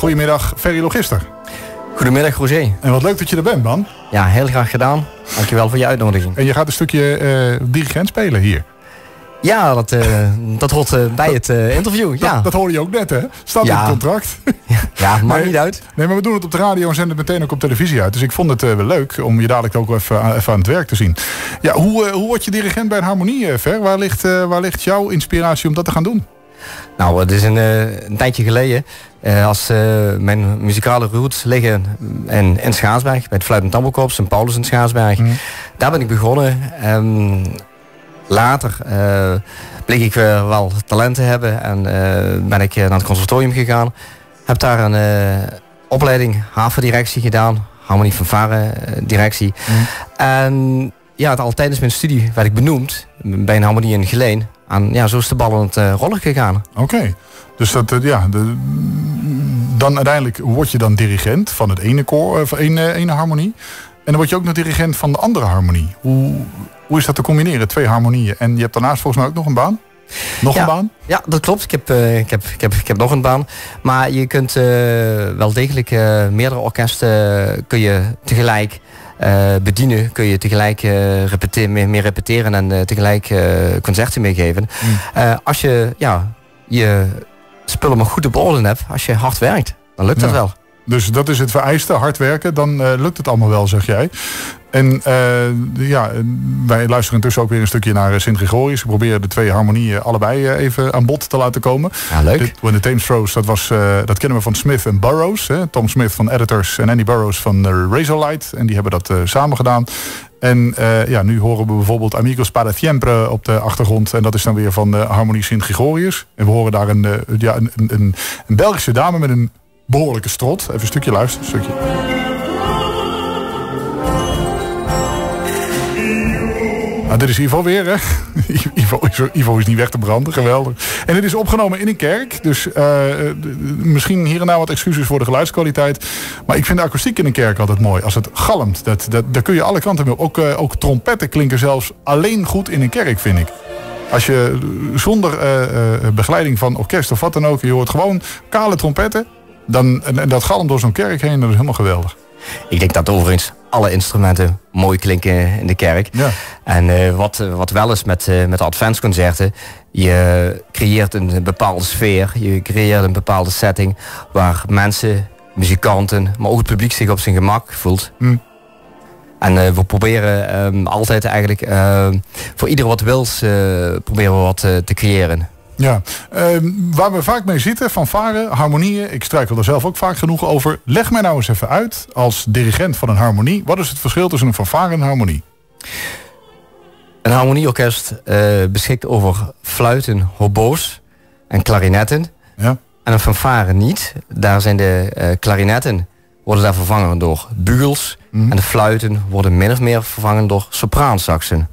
Goedemiddag, Ferry Logister. Goedemiddag, Roger. En wat leuk dat je er bent, man. Ja, heel graag gedaan. Dankjewel voor je uitnodiging. En je gaat een stukje dirigent spelen hier. Ja, dat hoort bij het interview. Ja. Dat hoorde je ook net, hè? Staat in het contract. Ja, maakt niet uit. Nee, maar we doen het op de radio en zenden het meteen ook op televisie uit. Dus ik vond het wel leuk om je dadelijk ook even aan het werk te zien. Ja, hoe word je dirigent bij een harmonie, Fer? Waar ligt jouw inspiratie om dat te gaan doen? Nou, het is een tijdje geleden. Als mijn muzikale roots liggen in Schaarsberg, bij het Fluit- en Tambourkorps, Sint Paulus in Schaarsberg. Daar ben ik begonnen. Later bleek ik wel talent te hebben en ben ik naar het conservatorium gegaan. Heb daar een opleiding havendirectie gedaan, harmonie fanfare directie. En ja, al tijdens mijn studie werd ik benoemd bij een harmonie in Geleen. En ja, zo is de bal aan het rollen gegaan. Oké. Dus dat, dan uiteindelijk word je dan dirigent van het ene koor, van ene harmonie. En dan word je ook nog dirigent van de andere harmonie. Hoe is dat te combineren, 2 harmonieën? En je hebt daarnaast volgens mij ook nog een baan? Een baan? Ja, dat klopt. Ik heb nog een baan. Maar je kunt wel degelijk meerdere orkesten kun je tegelijk bedienen. Kun je tegelijk meer repeteren en tegelijk concerten meegeven. Als je je spullen maar goed op orde hebt, als je hard werkt, dan lukt dat wel. Dus dat is het vereiste, hard werken, dan lukt het allemaal wel, zeg jij. En wij luisteren intussen ook weer een stukje naar Sint Gregorius. We proberen de 2 harmonieën allebei even aan bod te laten komen. Ja, leuk. When the Thames Rose, dat kennen we van Smith en Burroughs. Hè? Tom Smith van Editors en Andy Burroughs van Razorlight. En die hebben dat samen gedaan. En nu horen we bijvoorbeeld Amigos para Siempre op de achtergrond. En dat is dan weer van de harmonie Sint Gregorius. En we horen daar een Belgische dame met een behoorlijke strot. Even een stukje luisteren. Een stukje. Nou, dit is Ivo weer, hè? Ivo is niet weg te branden, geweldig. En dit is opgenomen in een kerk. Dus misschien hier en daar wat excuses voor de geluidskwaliteit. Maar ik vind de akoestiek in een kerk altijd mooi. Als het galmt, daar kun je alle kanten mee op. Ook trompetten klinken zelfs alleen goed in een kerk, vind ik. Als je zonder begeleiding van orkest of wat dan ook, je hoort gewoon kale trompetten. En dat galmt door zo'n kerk heen, dat is helemaal geweldig. Ik denk dat overigens alle instrumenten mooi klinken in de kerk. Ja. En wat wel is met de adventsconcerten, je creëert een bepaalde sfeer, je creëert een bepaalde setting waar mensen, muzikanten, maar ook het publiek zich op zijn gemak voelt. En we proberen altijd eigenlijk voor ieder wat wils proberen we wat te creëren. Ja, waar we vaak mee zitten, fanfare, harmonieën, ik struikel er zelf ook vaak genoeg over. Leg mij nou eens even uit, als dirigent van een harmonie, wat is het verschil tussen een fanfare en een harmonie? Een harmonieorkest beschikt over fluiten, hobo's en klarinetten. Ja. En een fanfare niet. Daar zijn de klarinetten worden daar vervangen door bugels. En de fluiten worden min of meer vervangen door sopraansaxen.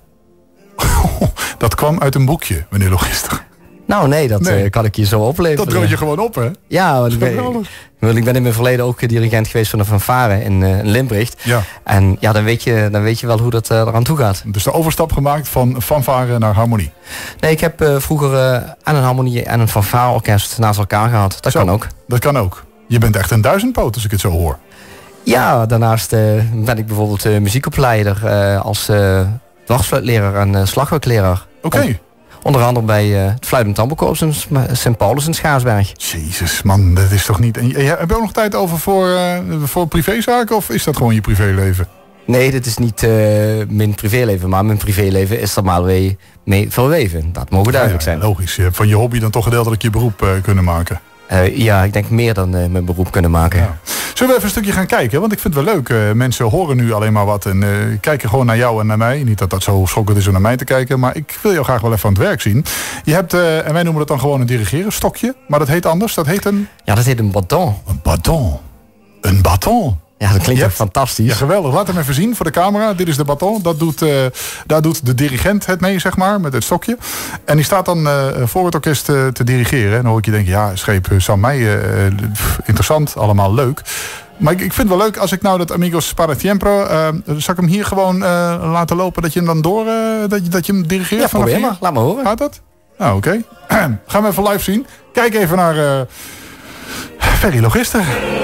Dat kwam uit een boekje, meneer Logister. Nou nee, dat kan ik je zo opleveren. Dat droog je gewoon op, hè? Ja, ik ben in mijn verleden ook dirigent geweest van een fanfare in Limburg. Ja. En ja, dan weet je wel hoe dat eraan toe gaat. Dus de overstap gemaakt van fanfare naar harmonie? Nee, ik heb vroeger en een harmonie en een fanfareorkest naast elkaar gehad. Dat kan ook. Dat kan ook. Je bent echt een duizendpoot als ik het zo hoor. Ja, daarnaast ben ik bijvoorbeeld muziekopleider als dwarsfluitleraar en slagwerkleraar. Oké. Onder andere bij het Fluit- en Tambourkorps in Sint Paulus in Schaarsberg. Jezus man, dat is toch niet... Heb je ook nog tijd over voor privézaken of is dat gewoon je privéleven? Nee, dit is niet mijn privéleven, maar mijn privéleven is er maar mee verweven. Dat mogen duidelijk zijn. Logisch, je hebt van je hobby dan toch gedeeltelijk je beroep kunnen maken. Ja, ik denk meer dan mijn beroep kunnen maken. Ja. Zullen we even een stukje gaan kijken? Want ik vind het wel leuk. Mensen horen nu alleen maar wat en kijken gewoon naar jou en naar mij. Niet dat dat zo schokkend is om naar mij te kijken, maar ik wil jou graag wel even aan het werk zien. Je hebt, en wij noemen dat dan gewoon een dirigeren, stokje. Maar dat heet anders, dat heet een... Ja, dat heet een baton. Een baton. Een baton. Ja, dat klinkt echt fantastisch. Ja, geweldig. Laat hem even zien voor de camera. Dit is de baton. Daar doet de dirigent het mee, zeg maar, met het stokje. En die staat dan voor het orkest te dirigeren. En dan hoor ik je denken, ja, scheep Sam Meijer, interessant, allemaal leuk. Maar ik vind het wel leuk als ik nou dat Amigos para Siempre, zal ik hem hier gewoon laten lopen, dat je hem dan door, dat je hem dirigeert? Ja, probeer maar. Laat me horen. Gaat dat? Nou, oké. Gaan we even live zien. Kijk even naar Ferry Logister.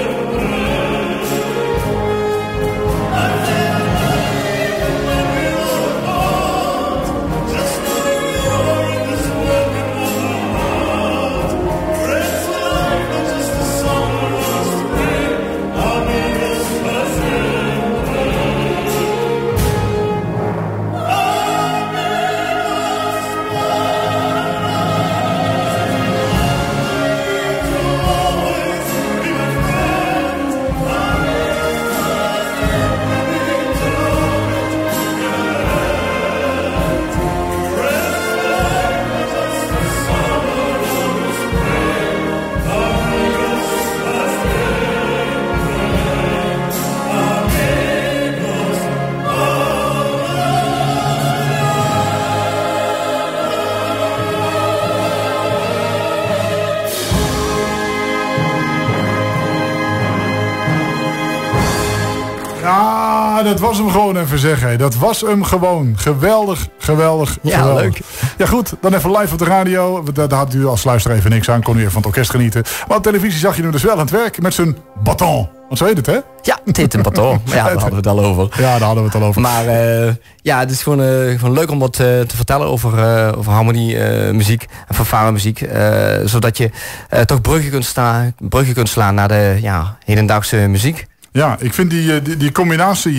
Dat was hem gewoon even zeggen. Dat was hem gewoon. Geweldig, geweldig, ja, geweldig. Leuk. Ja goed, dan even live op de radio. Daar had u als luisteraar even niks aan. Kon u even van het orkest genieten. Maar op televisie zag je hem dus wel aan het werk met zijn baton. Want zo heet het, hè? Ja, het heet een baton. Ja, daar hadden we het al over. Ja, daar hadden we het al over. Maar ja, het is gewoon leuk om wat te vertellen over harmonie, muziek en fanfare muziek. Zodat je toch bruggen kunt slaan naar de hedendaagse muziek. Ja, ik vind die combinatie,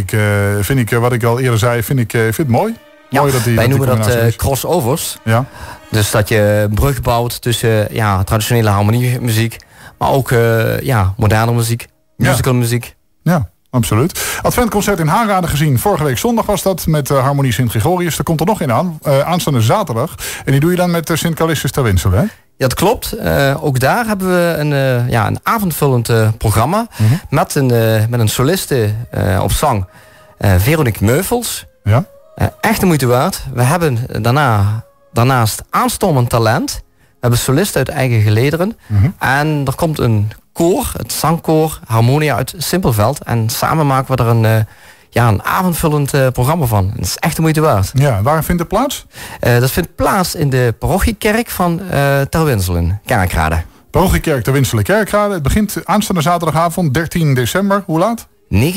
vind ik wat ik al eerder zei, vind het mooi. Ja, mooi dat wij noemen dat is. crossovers. Ja. Dus dat je brug bouwt tussen traditionele harmoniemuziek, maar ook moderne muziek, musical muziek. Ja, absoluut. Adventconcert in Haarlade gezien. Vorige week zondag was dat met Harmonie Sint-Gregorius. Er komt er nog een aan, aanstaande zaterdag. En die doe je dan met Sint Callistus ter Winsel, hè? Ja, dat klopt. Ook daar hebben we een avondvullend programma. Mm-hmm. Met een soliste op zang. Veronique Meuvels. Ja. Echt de moeite waard. We hebben daarnaast aanstormend talent. We hebben solisten uit eigen gelederen. Mm-hmm. En er komt een koor, het zangkoor Harmonia uit Simpelveld. En samen maken we er een avondvullend programma van. Dat is echt de moeite waard. Ja, waar vindt het plaats? Dat vindt plaats in de parochiekerk van Ter Winselen, Kerkrade. Parochiekerk Ter Winselen, Kerkrade. Het begint aanstaande zaterdagavond, 13 december. Hoe laat? 19:30. 19:30.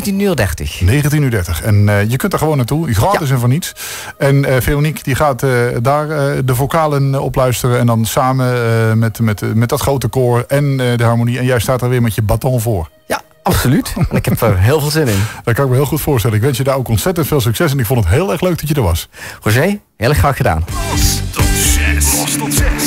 En je kunt er gewoon naartoe. Gratis en voor niets. En Veronique die gaat daar de vocalen opluisteren. En dan samen met dat grote koor en de harmonie. En jij staat er weer met je baton voor. Ja, absoluut. En ik heb er heel veel zin in. Dat kan ik me heel goed voorstellen. Ik wens je daar ook ontzettend veel succes. En ik vond het heel erg leuk dat je er was. Roger, heel erg graag gedaan. Los tot 6.